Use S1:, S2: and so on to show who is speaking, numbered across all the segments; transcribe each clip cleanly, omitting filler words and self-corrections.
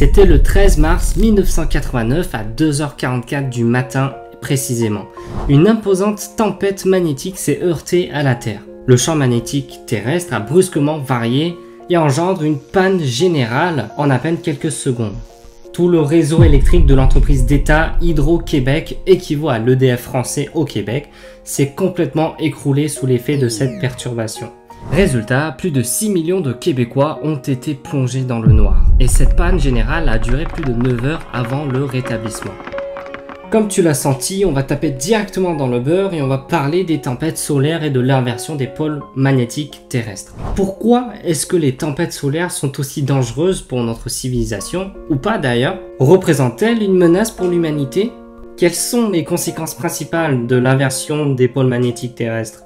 S1: C'était le 13 mars 1989 à 2h44 du matin précisément. Une imposante tempête magnétique s'est heurtée à la Terre. Le champ magnétique terrestre a brusquement varié et engendre une panne générale en à peine quelques secondes. Tout le réseau électrique de l'entreprise d'État Hydro-Québec, équivaut à l'EDF français au Québec, s'est complètement écroulé sous l'effet de cette perturbation. Résultat, plus de 6 millions de Québécois ont été plongés dans le noir. Et cette panne générale a duré plus de 9 heures avant le rétablissement. Comme tu l'as senti, on va taper directement dans le beurre et on va parler des tempêtes solaires et de l'inversion des pôles magnétiques terrestres. Pourquoi est-ce que les tempêtes solaires sont aussi dangereuses pour notre civilisation, ou pas d'ailleurs? Représentent-elles une menace pour l'humanité? Quelles sont les conséquences principales de l'inversion des pôles magnétiques terrestres?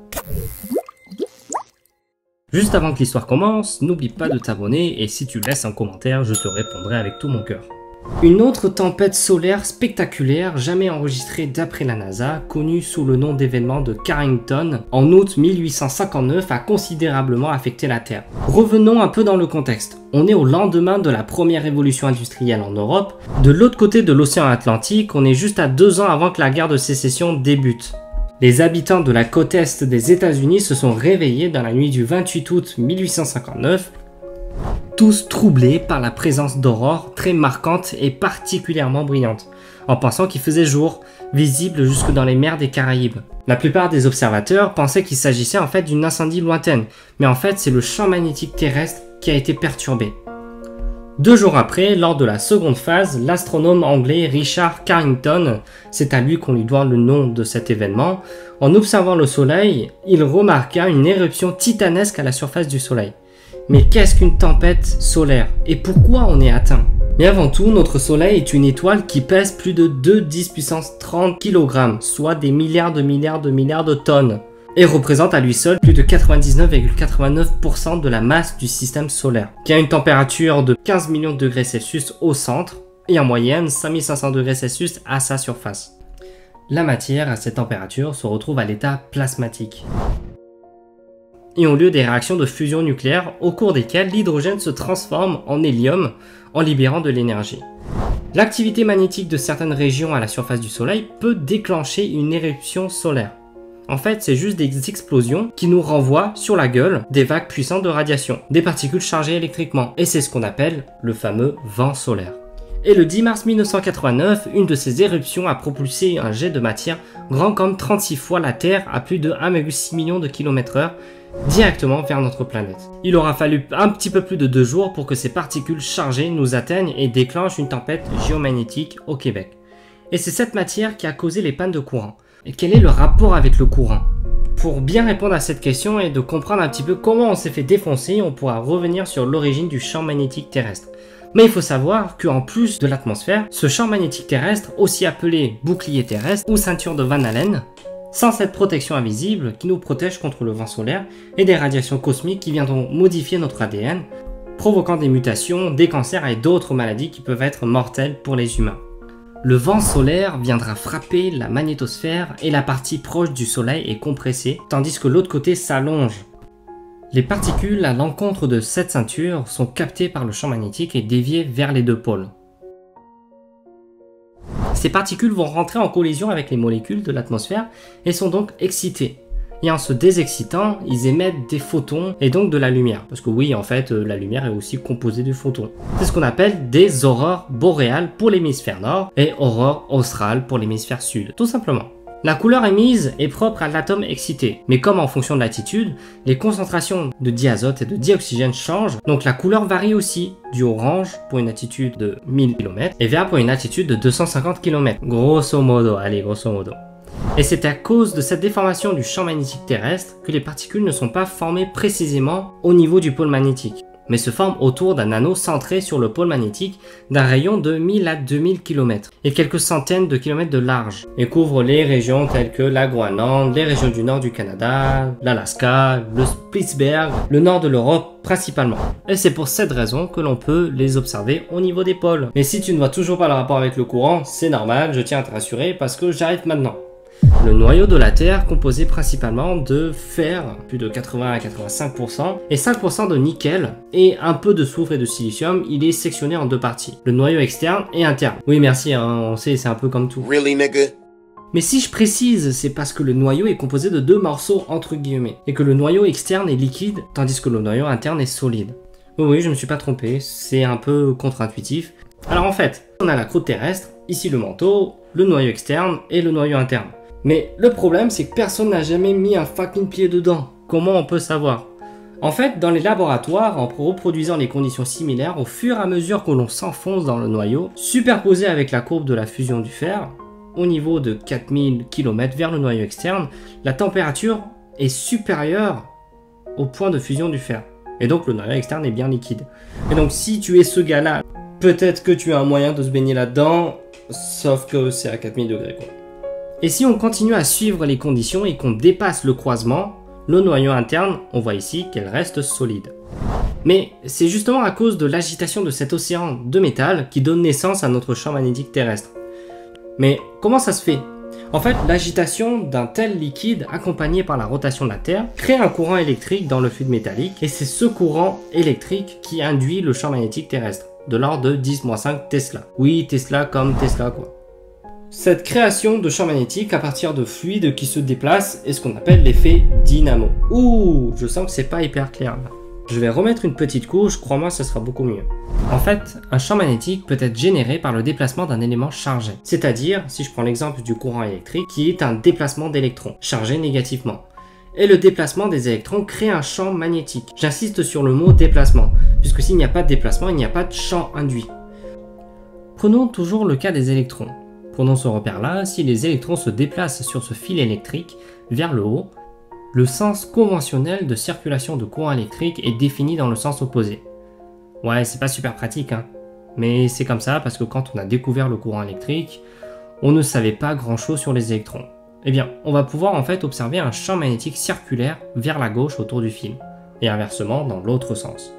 S1: Juste avant que l'histoire commence, n'oublie pas de t'abonner et si tu laisses un commentaire, je te répondrai avec tout mon cœur. Une autre tempête solaire spectaculaire jamais enregistrée d'après la NASA, connue sous le nom d'événement de Carrington, en août 1859 a considérablement affecté la Terre. Revenons un peu dans le contexte. On est au lendemain de la première révolution industrielle en Europe. De l'autre côté de l'océan Atlantique, on est juste à 2 ans avant que la guerre de sécession débute. Les habitants de la côte est des États-Unis se sont réveillés dans la nuit du 28 août 1859, tous troublés par la présence d'aurores très marquantes et particulièrement brillantes, en pensant qu'il faisait jour, visible jusque dans les mers des Caraïbes. La plupart des observateurs pensaient qu'il s'agissait en fait d'une incendie lointaine, mais en fait c'est le champ magnétique terrestre qui a été perturbé. 2 jours après, lors de la seconde phase, l'astronome anglais Richard Carrington, c'est à lui qu'on lui doit le nom de cet événement, en observant le Soleil, il remarqua une éruption titanesque à la surface du Soleil. Mais qu'est-ce qu'une tempête solaire et pourquoi on est atteint? Mais avant tout, notre Soleil est une étoile qui pèse plus de 2,10 puissance 30 kg, soit des milliards de tonnes, et représente à lui seul plus de 99,89% de la masse du système solaire, qui a une température de 15 millions de degrés Celsius au centre et en moyenne 5500 degrés Celsius à sa surface. La matière à cette température se retrouve à l'état plasmatique et ont lieu des réactions de fusion nucléaire au cours desquelles l'hydrogène se transforme en hélium en libérant de l'énergie. L'activité magnétique de certaines régions à la surface du Soleil peut déclencher une éruption solaire. En fait, c'est juste des explosions qui nous renvoient sur la gueule des vagues puissantes de radiation, des particules chargées électriquement, et c'est ce qu'on appelle le fameux vent solaire. Et le 10 mars 1989, une de ces éruptions a propulsé un jet de matière grand comme 36 fois la Terre à plus de 1,6 million de km/h directement vers notre planète. Il aura fallu un petit peu plus de 2 jours pour que ces particules chargées nous atteignent et déclenchent une tempête géomagnétique au Québec. Et c'est cette matière qui a causé les pannes de courant. Et quel est le rapport avec le courant? Pour bien répondre à cette question et de comprendre un petit peu comment on s'est fait défoncer, on pourra revenir sur l'origine du champ magnétique terrestre. Mais il faut savoir qu'en plus de l'atmosphère, ce champ magnétique terrestre, aussi appelé bouclier terrestre ou ceinture de Van Allen, sans cette protection invisible qui nous protège contre le vent solaire et des radiations cosmiques qui viendront modifier notre ADN, provoquant des mutations, des cancers et d'autres maladies qui peuvent être mortelles pour les humains. Le vent solaire viendra frapper la magnétosphère et la partie proche du Soleil est compressée, tandis que l'autre côté s'allonge. Les particules à l'encontre de cette ceinture sont captées par le champ magnétique et déviées vers les 2 pôles. Ces particules vont rentrer en collision avec les molécules de l'atmosphère et sont donc excitées. Et en se désexcitant, ils émettent des photons et donc de la lumière. Parce que oui, en fait, la lumière est aussi composée de photons. C'est ce qu'on appelle des aurores boréales pour l'hémisphère nord et aurores australes pour l'hémisphère sud, tout simplement. La couleur émise est propre à l'atome excité, mais comme en fonction de l'altitude, les concentrations de diazote et de dioxygène changent, donc la couleur varie aussi, du orange pour une altitude de 1000 km et vert pour une altitude de 250 km, grosso modo, allez, grosso modo. Et c'est à cause de cette déformation du champ magnétique terrestre que les particules ne sont pas formées précisément au niveau du pôle magnétique, mais se forment autour d'un anneau centré sur le pôle magnétique d'un rayon de 1000 à 2000 km et quelques centaines de kilomètres de large, et couvre les régions telles que la Groenland, les régions du nord du Canada, l'Alaska, le Spitzberg, le nord de l'Europe principalement. Et c'est pour cette raison que l'on peut les observer au niveau des pôles. Mais si tu ne vois toujours pas le rapport avec le courant, c'est normal, je tiens à te rassurer parce que j'arrive maintenant. Le noyau de la Terre composé principalement de fer, plus de 80 à 85%, et 5% de nickel, et un peu de soufre et de silicium. Il est sectionné en deux parties, le noyau externe et interne. Oui merci, hein, on sait, c'est un peu comme tout.
S2: Really, nigga?
S1: Mais si je précise, c'est parce que le noyau est composé de deux morceaux entre guillemets, et que le noyau externe est liquide, tandis que le noyau interne est solide. Oui, je me suis pas trompé, c'est un peu contre-intuitif. Alors en fait, on a la croûte terrestre, ici le manteau, le noyau externe et le noyau interne. Mais le problème, c'est que personne n'a jamais mis un fucking pied dedans. Comment on peut savoir? En fait, dans les laboratoires, en reproduisant les conditions similaires, au fur et à mesure que l'on s'enfonce dans le noyau, superposé avec la courbe de la fusion du fer, au niveau de 4000 km vers le noyau externe, la température est supérieure au point de fusion du fer. Et donc le noyau externe est bien liquide. Et donc si tu es ce gars-là, peut-être que tu as un moyen de se baigner là-dedans, sauf que c'est à 4000 degrés quoi. Et si on continue à suivre les conditions et qu'on dépasse le croisement, le noyau interne, on voit ici qu'elle reste solide. Mais c'est justement à cause de l'agitation de cet océan de métal qui donne naissance à notre champ magnétique terrestre. Mais comment ça se fait? En fait, l'agitation d'un tel liquide accompagné par la rotation de la Terre crée un courant électrique dans le fluide métallique et c'est ce courant électrique qui induit le champ magnétique terrestre, de l'ordre de 10-5 Tesla. Oui, Tesla comme Tesla quoi. Cette création de champ magnétique à partir de fluides qui se déplacent est ce qu'on appelle l'effet dynamo. Ouh, je sens que c'est pas hyper clair là. Je vais remettre une petite couche, crois-moi, ça sera beaucoup mieux. En fait, un champ magnétique peut être généré par le déplacement d'un élément chargé. C'est-à-dire, si je prends l'exemple du courant électrique, qui est un déplacement d'électrons, chargés négativement. Et le déplacement des électrons crée un champ magnétique. J'insiste sur le mot déplacement, puisque s'il n'y a pas de déplacement, il n'y a pas de champ induit. Prenons toujours le cas des électrons. Prenons ce repère-là, si les électrons se déplacent sur ce fil électrique vers le haut, le sens conventionnel de circulation de courant électrique est défini dans le sens opposé. Ouais, c'est pas super pratique, hein. Mais c'est comme ça parce que quand on a découvert le courant électrique, on ne savait pas grand-chose sur les électrons. Eh bien, on va pouvoir en fait observer un champ magnétique circulaire vers la gauche autour du fil, et inversement dans l'autre sens.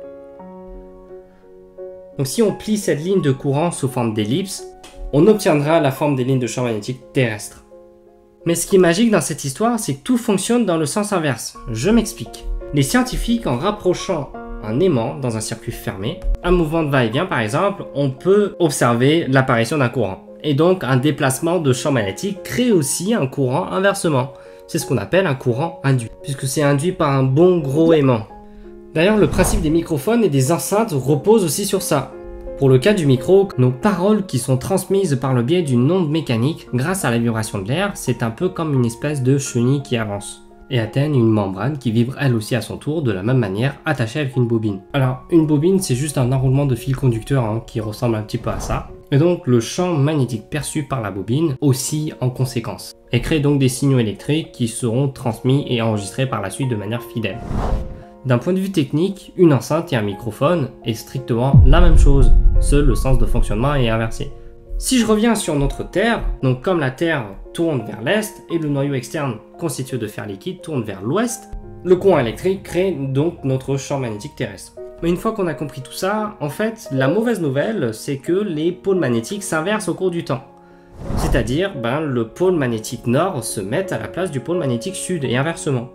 S1: Donc si on plie cette ligne de courant sous forme d'ellipse, on obtiendra la forme des lignes de champ magnétique terrestre. Mais ce qui est magique dans cette histoire, c'est que tout fonctionne dans le sens inverse. Je m'explique. Les scientifiques, en rapprochant un aimant dans un circuit fermé, un mouvement de va-et-vient par exemple, on peut observer l'apparition d'un courant. Et donc un déplacement de champ magnétique crée aussi un courant inversement. C'est ce qu'on appelle un courant induit, puisque c'est induit par un bon gros aimant. D'ailleurs, le principe des microphones et des enceintes repose aussi sur ça. Pour le cas du micro, nos paroles qui sont transmises par le biais d'une onde mécanique grâce à la vibration de l'air, c'est un peu comme une espèce de chenille qui avance et atteigne une membrane qui vibre elle aussi à son tour de la même manière attachée avec une bobine. Alors une bobine c'est juste un enroulement de fil conducteur hein, qui ressemble un petit peu à ça. Et donc le champ magnétique perçu par la bobine oscille en conséquence et crée donc des signaux électriques qui seront transmis et enregistrés par la suite de manière fidèle. D'un point de vue technique, une enceinte et un microphone est strictement la même chose, seul le sens de fonctionnement est inversé. Si je reviens sur notre Terre, donc comme la Terre tourne vers l'Est et le noyau externe constitué de fer liquide tourne vers l'Ouest, le courant électrique crée donc notre champ magnétique terrestre. Mais une fois qu'on a compris tout ça, en fait, la mauvaise nouvelle, c'est que les pôles magnétiques s'inversent au cours du temps. C'est-à-dire, le pôle magnétique nord se met à la place du pôle magnétique sud et inversement.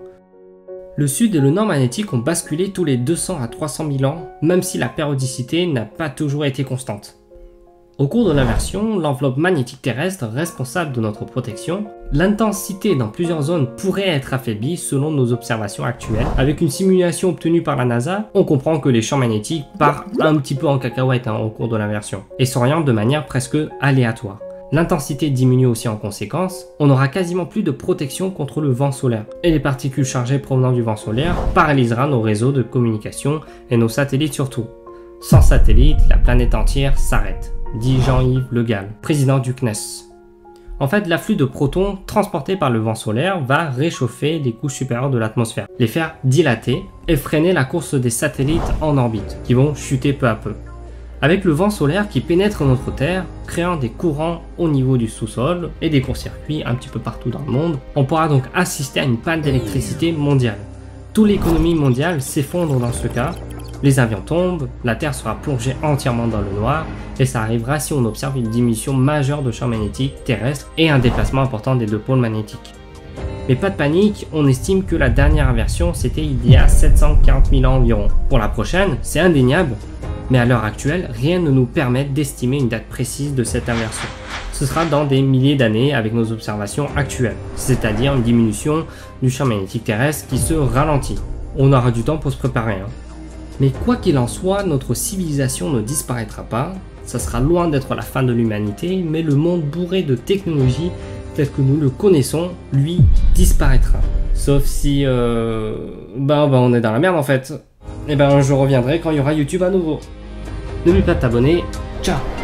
S1: Le sud et le nord magnétique ont basculé tous les 200 à 300 000 ans, même si la périodicité n'a pas toujours été constante. Au cours de l'inversion, l'enveloppe magnétique terrestre responsable de notre protection, l'intensité dans plusieurs zones pourrait être affaiblie selon nos observations actuelles. Avec une simulation obtenue par la NASA, on comprend que les champs magnétiques partent un petit peu en cacahuète au cours de l'inversion et s'orientent de manière presque aléatoire. L'intensité diminue aussi en conséquence, on n'aura quasiment plus de protection contre le vent solaire. Et les particules chargées provenant du vent solaire paralysera nos réseaux de communication et nos satellites surtout. Sans satellites, la planète entière s'arrête, dit Jean-Yves Le Gall, président du CNES. En fait, l'afflux de protons transportés par le vent solaire va réchauffer les couches supérieures de l'atmosphère, les faire dilater et freiner la course des satellites en orbite, qui vont chuter peu à peu. Avec le vent solaire qui pénètre notre Terre, créant des courants au niveau du sous-sol et des courts-circuits un petit peu partout dans le monde, on pourra donc assister à une panne d'électricité mondiale. Toute l'économie mondiale s'effondre dans ce cas, Les avions tombent, la Terre sera plongée entièrement dans le noir, et ça arrivera si on observe une diminution majeure de champ magnétique terrestre et un déplacement important des deux pôles magnétiques. Mais pas de panique, on estime que la dernière inversion c'était il y a 740 000 ans environ. Pour la prochaine, c'est indéniable, mais à l'heure actuelle, rien ne nous permet d'estimer une date précise de cette inversion. Ce sera dans des milliers d'années avec nos observations actuelles, c'est-à-dire une diminution du champ magnétique terrestre qui se ralentit. On aura du temps pour se préparer. Mais quoi qu'il en soit, notre civilisation ne disparaîtra pas, ça sera loin d'être la fin de l'humanité, mais le monde bourré de technologies tel que nous le connaissons, lui, disparaîtra. Sauf si, on est dans la merde en fait. Et je reviendrai quand il y aura YouTube à nouveau. N'oublie pas de t'abonner, ciao!